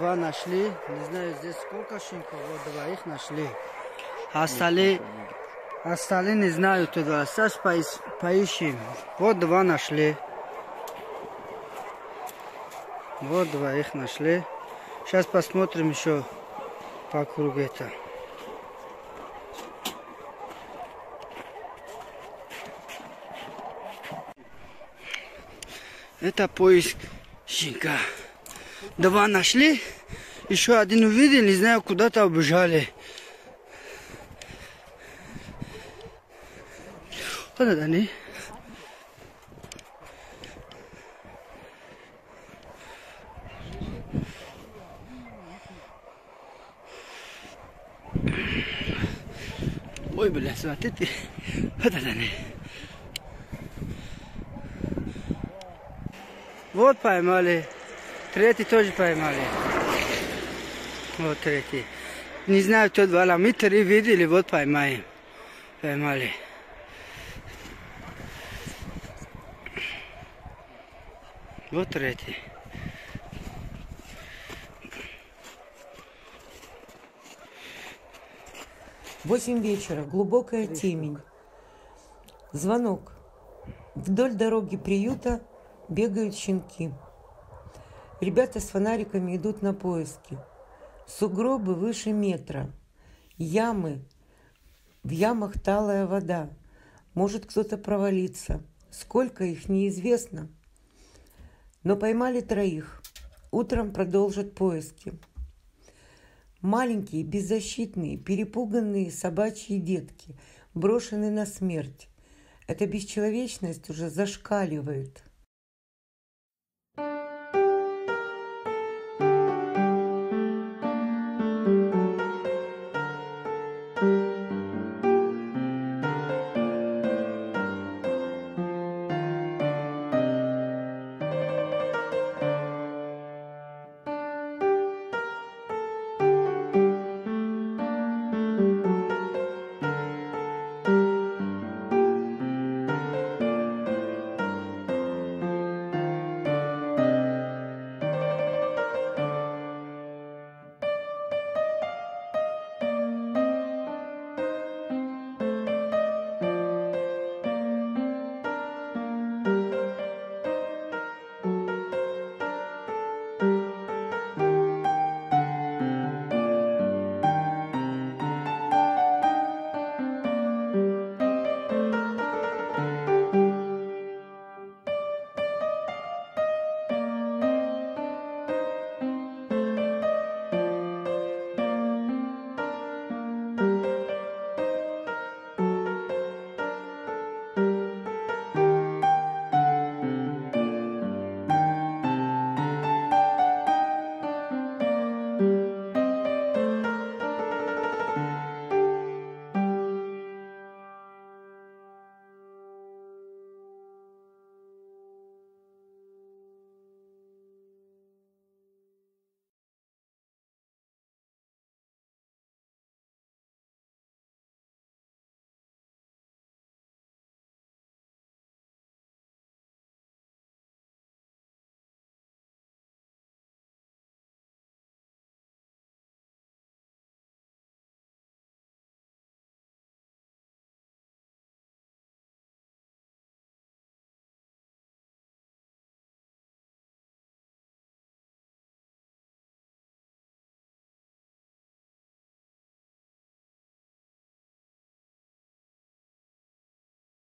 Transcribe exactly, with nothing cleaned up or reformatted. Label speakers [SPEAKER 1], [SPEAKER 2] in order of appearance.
[SPEAKER 1] два нашли. Не знаю, здесь сколько щенков. Вот двоих нашли. А остальные, остальные не знаю туда. Сейчас поищем. Вот два нашли. Вот двоих нашли. Сейчас посмотрим еще по кругу это. Это поиск щенка. Два нашли. Еще один увидел, не знаю, куда-то убежали. Вот это они. Ой, бля, смотрите. Вот это они. Вот поймали. Третий тоже поймали. Вот третий. Не знаю, кто два. Мы три видели, вот поймаем. Поймали. Вот третий.
[SPEAKER 2] Восемь вечера, глубокая темень. Звонок. Вдоль дороги приюта бегают щенки. Ребята с фонариками идут на поиски. Сугробы выше метра. Ямы. В ямах талая вода. Может кто-то провалиться. Сколько их, неизвестно. Но поймали троих. Утром продолжат поиски. Маленькие, беззащитные, перепуганные собачьи детки, брошены на смерть. Эта бесчеловечность уже зашкаливает.